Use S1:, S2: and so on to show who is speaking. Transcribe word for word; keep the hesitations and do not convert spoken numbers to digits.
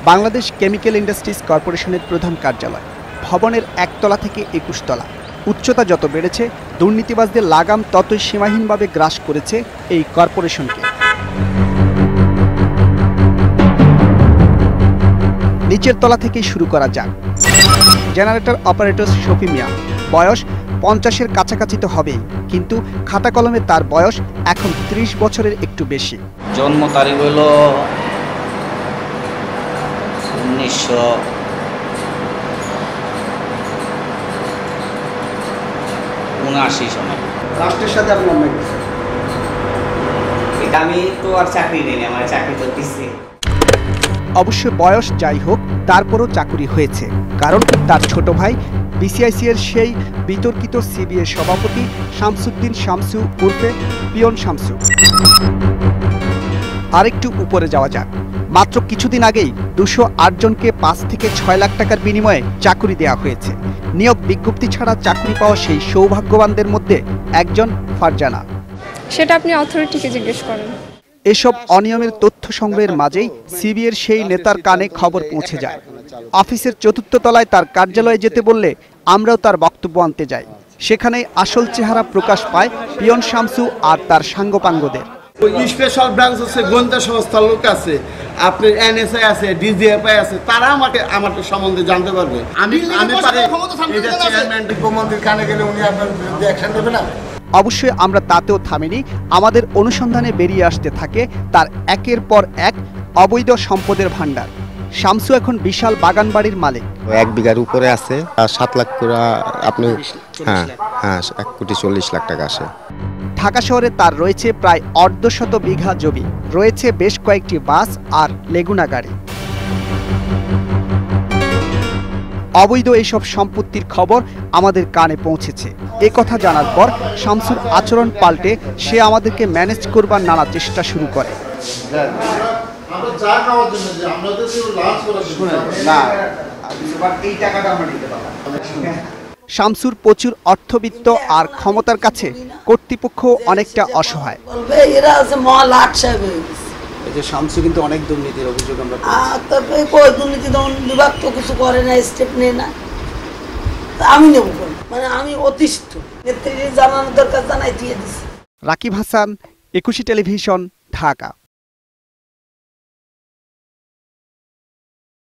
S1: Bangladesh chemical industries কর্পোরেশনের প্রধান কার্যালয় ভবনের একতলা থেকে একুশ তলা। উচ্চতা যত বেড়েছে দুর্নীতিবাজদের লাগাম ততই সীমাহীনভাবে গ্রাস করেছে এই কর্পোরেশনকে। নিচের তলা থেকেই শুরু করা যাক। জেনারেটর অপারেটর শফি মিয়া, বয়স পঞ্চাশের কাছাকাছি তো হবেই, কিন্তু খাতা কলমে তার বয়স এখন ত্রিশ বছরের একটু বেশি।
S2: জন্ম তারিখ হলো উনিশশো উনআশি সময়।
S1: রাষ্ট্রের সাথে আপনি অন্যায় করছেন।
S2: এটা আমি তো আর চাকরি নেই, আমার চাকরি তো দিচ্ছি।
S1: অবশ্য বয়স যাই হোক, তারপরও চাকুরি হয়েছে, কারণ তার ছোট ভাই বিসিআইসি এর সেই বিতর্কিত সিবিএ সভাপতি শামসুদ্দিন শামসু উর্ফে পিয়ন শামসু। আরেকটু উপরে যাওয়া যাক। মাত্র কিছুদিন আগেই দুশো আট জনকে পাঁচ থেকে ছয় লাখ টাকার বিনিময়ে চাকুরি দেওয়া হয়েছে। নিয়োগ বিজ্ঞপ্তি ছাড়া চাকরি পাওয়া সেই সৌভাগ্যবানদের মধ্যে একজন ফারজানা।
S3: সেটা আপনি অথরিটিকে জিজ্ঞেস করেন।
S1: এসব অনিয়মের তথ্য সংগ্রহের মাঝেই সিবিএর সেই নেতার কানে খবর পৌঁছে যায়। অফিসের চতুর্থ তলায় তার কার্যালয়ে যেতে বললে আমরাও তার বক্তব্য আনতে যাই। সেখানে আসল চেহারা প্রকাশ পায় পিয়ন শামসু আর তার সাঙ্গপাঙ্গদের।
S4: স্পেশাল ব্রাঞ্চ আছে, গোয়েন্দা সংস্থার লোক আছে, আপনার এনএসআই আছে, ডিজিএফআই আছে, তারা আমাকে আমাকে সম্বন্ধে জানতে পারবে। আমি আমি পারি এটা চেয়ারম্যান মুখ্যমন্ত্রীর কানে গেলে উনি আপনার বিরুদ্ধে অ্যাকশন নেবে না।
S1: অবশ্যই আমরা তাতেও থামিনি। আমাদের অনুসন্ধানে বেরিয়ে আসতে থাকে তার একের পর এক অবৈধ সম্পদের ভান্ডার। শামসু এখন বিশাল বাগান বাড়ির মালিক।
S5: এক বিঘার উপরে আছে, আর সাত লাখ করে আপনি হ্যাঁ হ্যাঁ এক কোটি চল্লিশ লাখ টাকা আসে।
S1: ঢাকা শহরে তার রয়েছে প্রায় অর্ধশত বিঘা জমি, রয়েছে বেশ কয়েকটি বাস আর লেগুনা গাড়ি। অবৈধ এইসব সম্পত্তির খবর আমাদের কানে পৌঁছেছে। এ কথা জানার পর শামসুর আচরণ পাল্টে সে আমাদেরকে ম্যানেজ করবার নানা চেষ্টা শুরু করে। শামসুর প্রচুর অর্থবিত্ত আর ক্ষমতার কাছে কর্তৃপক্ষ অনেকটা অসহায়। শামসু কিন্তু অনেক দুর্নীতির অভিযোগ আমরা
S6: দুর্নীতি বিভাগ তো কিছু করে না, স্টেপ নেই না, আমি নেব মানে আমি অতিষ্ঠ। নেত্রীর জানানোর দরকার জানাই দিয়ে দিচ্ছি।
S1: রাকিব হাসান, একুশে টেলিভিশন, ঢাকা।